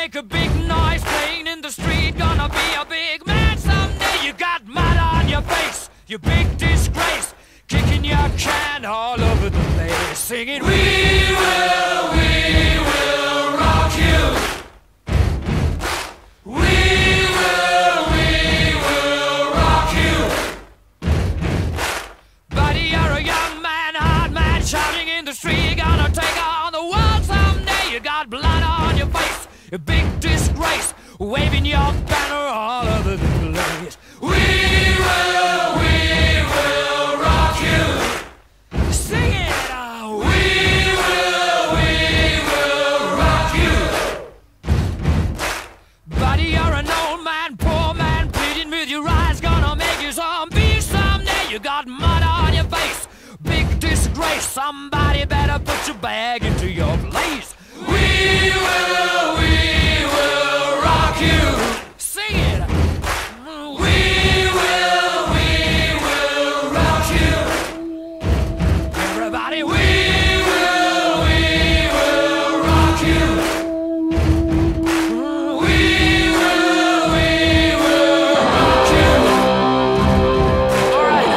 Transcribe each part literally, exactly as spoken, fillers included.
make a big noise playing in the street. Gonna be a big man someday. You got mud on your face, you big disgrace. Kicking your can all over the place, singing, we will, we will rock you. We will, we will rock you. Buddy, you're a young man, hard man, shouting in the street. You're gonna take on the world someday. You got blood on your face, a big disgrace, waving your banner all over the place. We will, we will rock you. Sing it out. We will, we will rock you. Buddy, you're an old man, poor man, pleading with your eyes. Gonna make you zombie someday. You got mud on your face, big disgrace. Somebody better put your bag into your place. We will, we will rock you. Sing it. We will, we will rock you. Everybody, we will, we will rock you. We will, we will rock you. All right.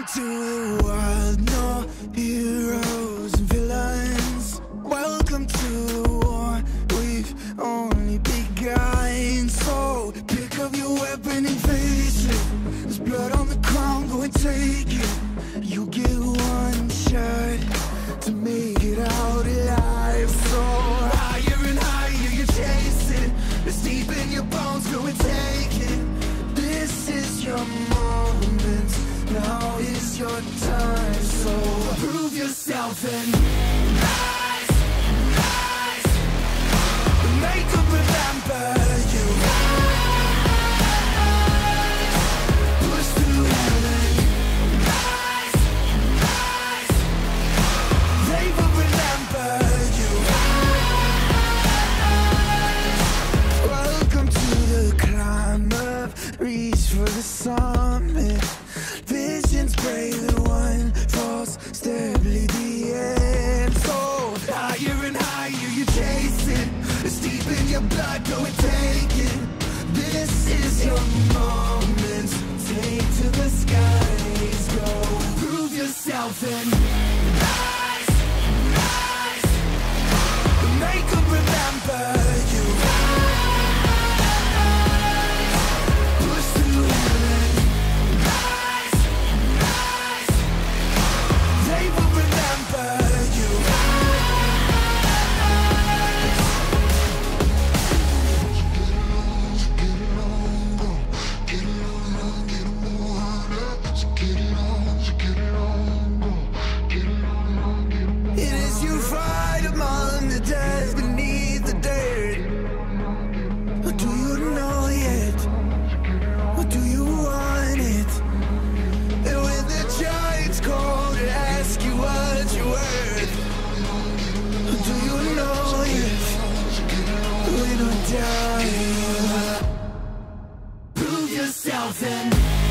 to the world, no heroes and villains. Welcome to the war, we've only begun. So pick up your weapon and face it. There's blood on the ground, go and take it. You get one shot to make it out alive. So higher and higher you chase it. It's deep in your bones, go and take it. This is your moment, now is your time. So prove yourself and rise, rise. Make them remember you. Push through heaven. Rise, rise. They will remember you. Welcome to the climb up, reach for the summit. Visions brave and one false step lead the end. So higher and higher you chase it. It's deep in your blood, go and take it. This is your moment. Take to the skies, go. Prove yourself and rise, rise. Make them remember you. Push through heaven. Rise, rise. They will remember you. It is you fight among the dead, beneath the dirt. Or do you know yet? Or do you want it? And when the giants call to ask you what you're worth, or do you know yet? When I die, prove yourself and